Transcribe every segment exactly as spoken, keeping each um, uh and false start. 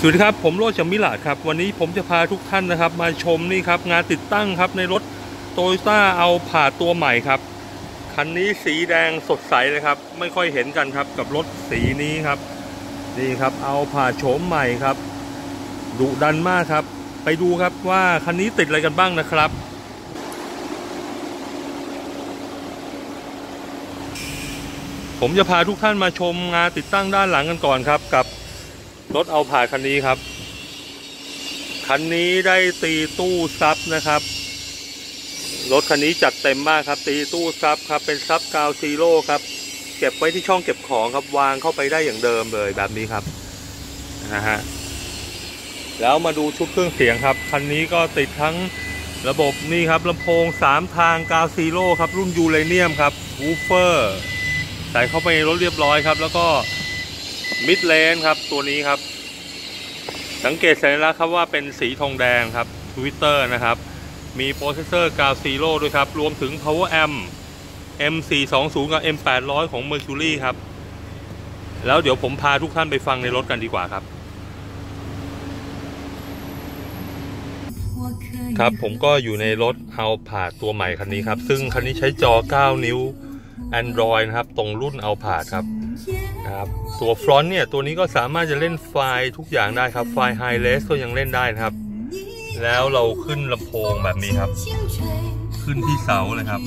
สวัสดีครับผมโรจน์ จากมิลาดครับวันนี้ผมจะพาทุกท่านนะครับมาชมนี่ครับงานติดตั้งครับในรถ Toyota Alphard ตัวใหม่ครับคันนี้สีแดงสดใสเลยครับไม่ค่อยเห็นกันครับกับรถสีนี้ครับนี่ครับAlphardโฉมใหม่ครับดุดันมากครับไปดูครับว่าคันนี้ติดอะไรกันบ้างนะครับผมจะพาทุกท่านมาชมงานติดตั้งด้านหลังกันก่อนครับกับรถAlphardคันนี้ครับคันนี้ได้ตีตู้ซับนะครับรถคันนี้จัดเต็มมากครับตีตู้ซับครับเป็นซับกาวซีโร่ครับเก็บไว้ที่ช่องเก็บของครับวางเข้าไปได้อย่างเดิมเลยแบบนี้ครับนะฮะแล้วมาดูชุดเครื่องเสียงครับคันนี้ก็ติดทั้งระบบนี่ครับลำโพงสามทางกาวซีโร่ครับรุ่นยูเรเนียมครับวูฟเฟอร์ใส่เข้าไปในรถเรียบร้อยครับแล้วก็มิดเลนครับตัวนี้ครับสังเกตสัญลักษณ์ครับว่าเป็นสีทองแดงครับ Twitter นะครับมีโปรเซสเซอร์กาวซีโร่ด้วยครับรวมถึง Power Amp เอ็ม สี่สองศูนย์ กับ เอ็ม แปดร้อย ของ Mercury ครับแล้วเดี๋ยวผมพาทุกท่านไปฟังในรถกันดีกว่าครับครับผมก็อยู่ในรถAlphardตัวใหม่คันนี้ครับซึ่งคันนี้ใช้จอเก้านิ้ว Android นะครับตรงรุ่นAlphardครับนะครับตัวฟรอนต์เนี่ยตัวนี้ก็สามารถจะเล่นไฟล์ทุกอย่างได้ครับไฟล์ High Res ก็ยังเล่นได้นะครับแล้วเราขึ้นลำโพงแบบนี้ครับขึ้นที่เสาเลยครับ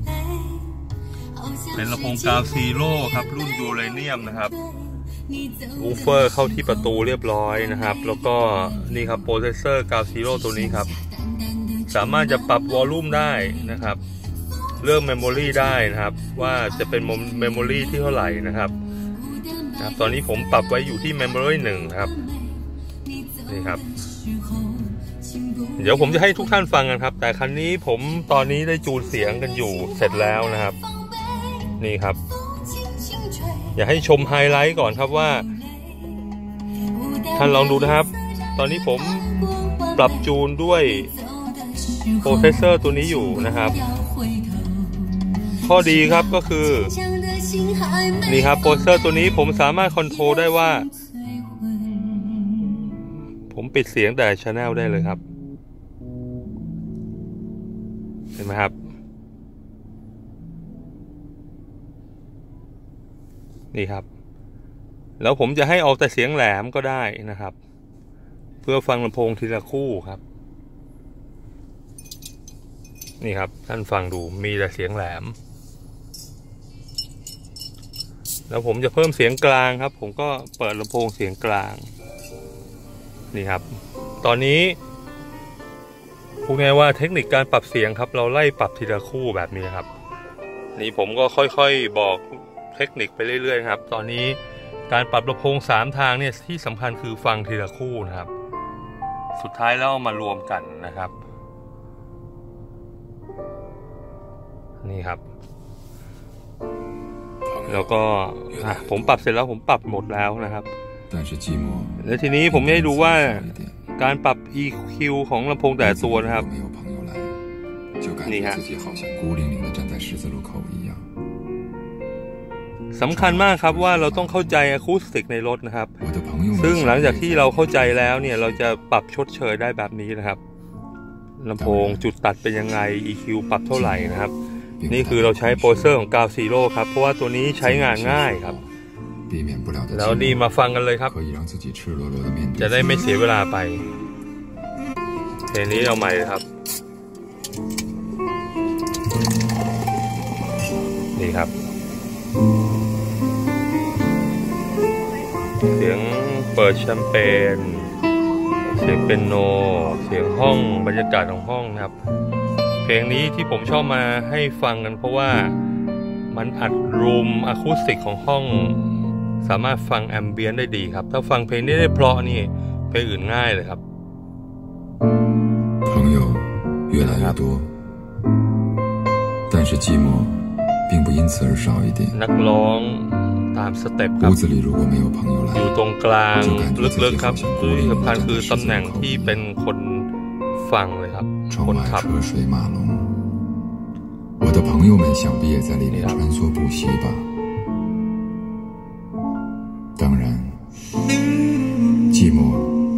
เป็นลำโพงกาวซีโร่ครับรุ่นยูเรเนียมนะครับวูฟเฟอร์เข้าที่ประตูเรียบร้อยนะครับแล้วก็นี่ครับโปรเซสเซอร์กาวซีโร่ตัวนี้ครับสามารถจะปรับวอลลุ่มได้นะครับเรื่องเมมโมรีได้นะครับว่าจะเป็นเมมโมรีที่เท่าไหร่นะครับนะตอนนี้ผมปรับไว้อยู่ที่เมมโมรีหนึ่งครับนี่ครับเดี๋ยวผมจะให้ทุกท่านฟังกันครับแต่คันนี้ผมตอนนี้ได้จูนเสียงกันอยู่เสร็จแล้วนะครับนี่ครับอยากให้ชมไฮไลท์ก่อนครับว่าท่านลองดูนะครับตอนนี้ผมปรับจูนด้วยโปรเซสเซอร์ตัวนี้อยู่นะครับข้อดีครับก็คือนี่ครับโปรเซสเซอร์ตัวนี้ผมสามารถคอนโทรลได้ว่าผมปิดเสียงแต่ Channel ได้เลยครับเห็นไหมครับนี่ครับแล้วผมจะให้ออกแต่เสียงแหลมก็ได้นะครับเพื่อฟังลำโพงทีละคู่ครับนี่ครับท่านฟังดูมีแต่เสียงแหลมแล้วผมจะเพิ่มเสียงกลางครับผมก็เปิดลำโพงเสียงกลางนี่ครับตอนนี้พูดง่ายว่าเทคนิคการปรับเสียงครับเราไล่ปรับทีละคู่แบบนี้ครับนี่ผมก็ค่อยๆบอกเทคนิคไปเรื่อยๆครับตอนนี้การปรับลำโพงสามทางเนี่ยที่สำคัญคือฟังทีละคู่นะครับสุดท้ายแล้วมารวมกันนะครับนี่ครับแล้วก็ผมปรับเสร็จแล้วผมปรับหมดแล้วนะครับแล้วทีนี้ผมให้ดูว่าการปรับ อี คิว ของลำโพงแต่ตัวนะครับนี่ฮะสำคัญมากครับว่าเราต้องเข้าใจอะคูสติกในรถนะครับซึ่งหลังจากที่เราเข้าใจแล้วเนี่ยเราจะปรับชดเชยได้แบบนี้นะครับลำโพงจุดตัดเป็นยังไง อี คิว ปรับเท่าไหร่นะครับนี่คือเราใช้โปรเซสเซอร์ของกาวซีโร่ครับเพราะว่าตัวนี้ใช้งานง่ายครับแล้วนี่มาฟังกันเลยครับจะได้ไม่เสียเวลาไปเพลงนี้เอาใหม่เลยครับนี่ครับเสียงเปิดแชมเปญเสียงเปียโนเสียงห้องบรรยากาศของห้องนะครับเพลงนี้ที่ผมชอบมาให้ฟังกันเพราะว่ามันอัดรูมอะคูสติกของห้องสามารถฟังแอมเบียนได้ดีครับถ้าฟังเพลงนี้ได้เพราะนี่เพลงอื่นง่ายเลยครับ朋友越来越多但是寂寞并不因此而少一点นักร้องตามสเต็ปครับอยู่ตรงกลางลึกๆครับที่สำคัญคือตำแหน่งที่เป็นคนฟังเลยครับคนขับ我的朋友们想必也在里面穿梭不息吧当然寂寞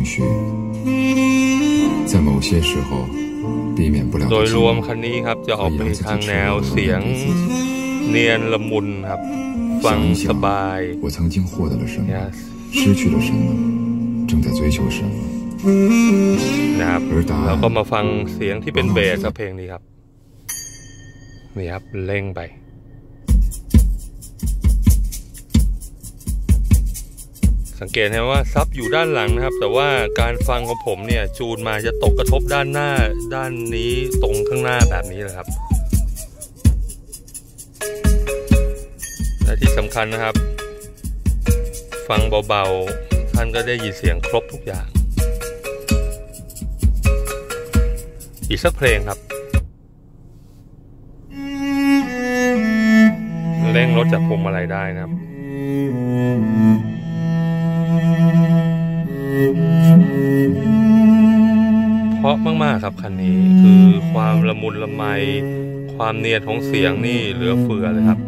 绪，在某些时候避免不了。 โดยรวมคันนี้ครับจะออกไปทางแนวเสียงเนียนละมุนครับฟังสบาย我曾经获得了什么 yes. 失去了什么正在追求什么นะครับแล้วก็มาฟังเสียงที่เป็นเบสเพลงนี้ครับนี่ครับเร่งไปสังเกตเห็นว่าซับอยู่ด้านหลังนะครับแต่ว่าการฟังของผมเนี่ยจูนมาจะตกกระทบด้านหน้าด้านนี้ตรงข้างหน้าแบบนี้เลยครับและที่สำคัญนะครับฟังเบาๆท่านก็ได้ยินเสียงครบทุกอย่างอีกสักเพลงครับเร่งรถจากพวงมาลัยได้นะครับเพราะมากๆครับคันนี้คือความละมุนละไมความเนียนของเสียงนี่เหลือเฟือเลยครับ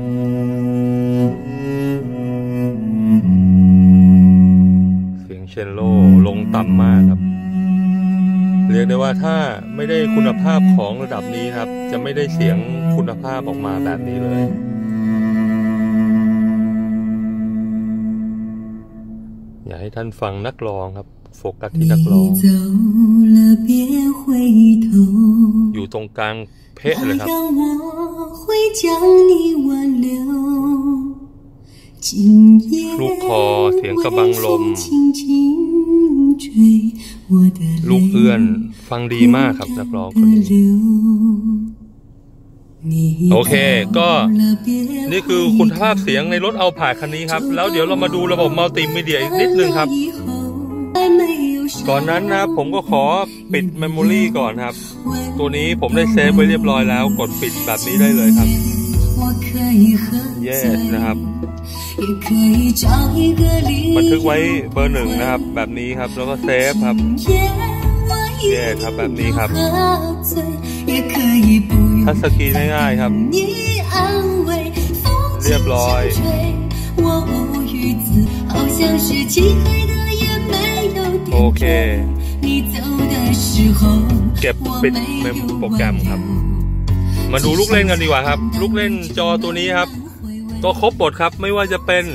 เสียงเชนโลลงต่ำมากครับเรียกได้ว่าถ้าไม่ได้คุณภาพของระดับนี้ครับจะไม่ได้เสียงคุณภาพออกมาแบบนี้เลยอยากให้ท่านฟังนักร้องครับโฟกัสที่นักร้องอยู่ตรงกลางเพะเลยครับลูกคอเสียงกระบังลมลูกเอื้อนฟังดีมากครับนักร้องคนนี้โอเคก็นี่คือคุณภาพเสียงในรถเอาผ่าคันนี้ครับแล้วเดี๋ยวเรามาดูระบบมัลติมีเดียอีกนิดนึงครับก่อนนั้นนะผมก็ขอปิดเมมโมรีก่อนครับตัวนี้ผมได้เซฟไว้เรียบร้อยแล้วกดปิดแบบนี้ได้เลยครับ yes นะครับบันทึกไว้เบอร์หนึ่งนะครับแบบนี้ครับแล้วก็เซฟครับเย่ครับแบบนี้ครับทัชสกรีนง่ายๆครับเรียบร้อยโอเคเก็บปิดเมมโปรแกรมครับมาดูลูกเล่นกันดีกว่าครับลูกเล่นจอตัวนี้ครับก็ครบหมดครับไม่ว่าจะเป็น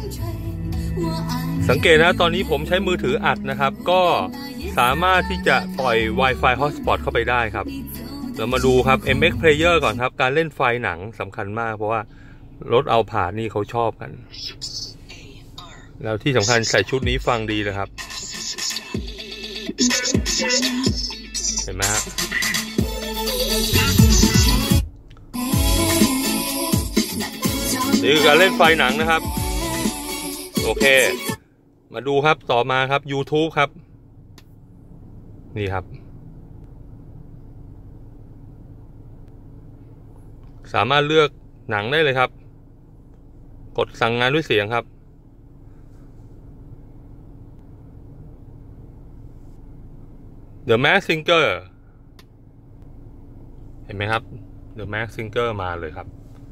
สังเกตนะตอนนี้ผมใช้มือถืออัดนะครับก็สามารถที่จะปล่อย Wi-Fi Hotspot เข้าไปได้ครับเรามาดูครับ เอ็ม เอ็กซ์ Player ก่อนครับการเล่นไฟล์หนังสำคัญมากเพราะว่ารถเอาผ่านนี่เขาชอบกันแล้วที่สำคัญใส่ชุดนี้ฟังดีเลยครับเห็นไหมฮะนี่คือการเล่นไฟล์หนังนะครับโอเคมาดูครับต่อมาครับ YouTube ครับนี่ครับสามารถเลือกหนังได้เลยครับกดสั่งงานด้วยเสียงครับ The Masked Singer เห็นไหมครับ The Masked Singer มาเลยครับ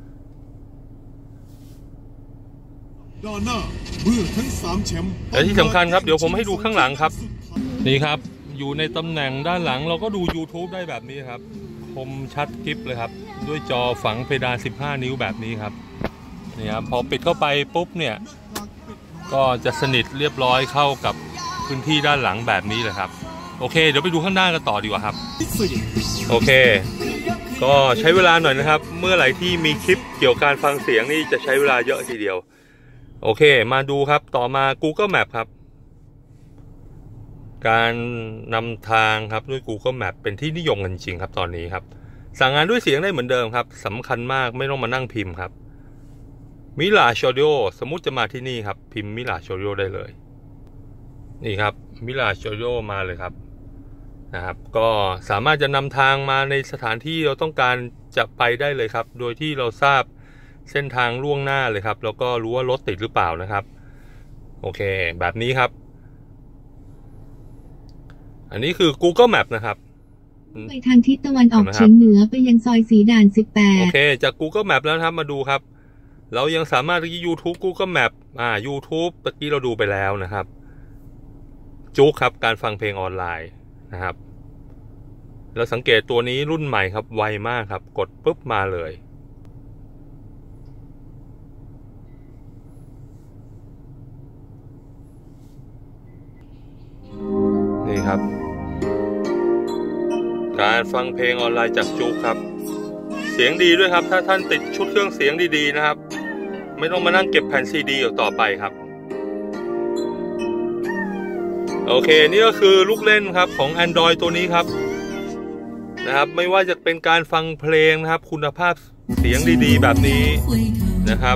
ด้านหน้าเมื่อทั้งสามแชมป์และที่สำคัญครับเดี๋ยวผมให้ดูข้างหลังครับนี่ครับอยู่ในตำแหน่งด้านหลังเราก็ดู YouTube ได้แบบนี้ครับคมชัดกิ๊บเลยครับด้วยจอฝังเพดานสิบห้านิ้วแบบนี้ครับนี่ครับพอปิดเข้าไปปุ๊บเนี่ยก็จะสนิทเรียบร้อยเข้ากับพื้นที่ด้านหลังแบบนี้เลยครับโอเคเดี๋ยวไปดูข้างหน้ากันต่อดีกว่าครับโอเคก็ใช้เวลาหน่อยนะครับเมื่อไหร่ที่มีคลิปเกี่ยวกับการฟังเสียงนี่จะใช้เวลาเยอะทีเดียวโอเคมาดูครับต่อมา Google Map ครับการนำทางครับด้วย Google Map เป็นที่นิยมกันจริงครับตอนนี้ครับสั่งงานด้วยเสียงได้เหมือนเดิมครับสำคัญมากไม่ต้องมานั่งพิมพ์ครับMirage Audioสมมุติจะมาที่นี่ครับพิมพ์ Mirage Audio ได้เลยนี่ครับ Mirage Audio มาเลยครับนะครับก็สามารถจะนำทางมาในสถานที่เราต้องการจะไปได้เลยครับโดยที่เราทราบเส้นทางล่วงหน้าเลยครับแล้วก็รู้ว่ารถติดหรือเปล่านะครับโอเคแบบนี้ครับอันนี้คือ Google Map นะครับไปทางทิศตะวันออกเฉียงเหนือไปยังซอยสีด่านสิบแปดโอเคจาก Google Map แล้วนะครับมาดูครับเรายังสามารถที่ YouTube Google Map อ่า YouTube ตะกี้เราดูไปแล้วนะครับจุกครับการฟังเพลงออนไลน์นะครับแล้วสังเกตตัวนี้รุ่นใหม่ครับไวมากครับกดปุ๊บมาเลยนี่ครับการฟังเพลงออนไลน์จากจุกครับเสียงดีด้วยครับถ้าท่านติดชุดเครื่องเสียงดีๆนะครับไม่ต้องมานั่งเก็บแผ่นซีดีอีกต่อไปครับโอเคนี่ก็คือลูกเล่นครับของ Android ตัวนี้ครับนะครับไม่ว่าจะเป็นการฟังเพลงนะครับคุณภาพเสียงดีๆแบบนี้นะครับ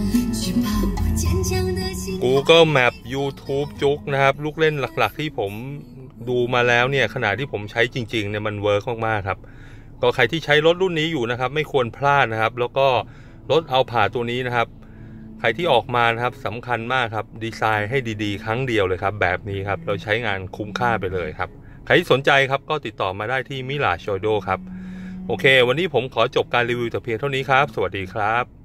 Google Map YouTube จุกนะครับลูกเล่นหลักๆที่ผมดูมาแล้วเนี่ยขณะที่ผมใช้จริงๆเนี่ยมันเวิร์กมากๆครับก็ใครที่ใช้รถรุ่นนี้อยู่นะครับไม่ควรพลาดนะครับแล้วก็รถเอาผ่าตัวนี้นะครับใครที่ออกมานะครับสำคัญมากครับดีไซน์ให้ดีๆครั้งเดียวเลยครับแบบนี้ครับเราใช้งานคุ้มค่าไปเลยครับใครที่สนใจครับก็ติดต่อมาได้ที่มิลาโชโดครับโอเควันนี้ผมขอจบการรีวิวแต่เพียงเท่านี้ครับสวัสดีครับ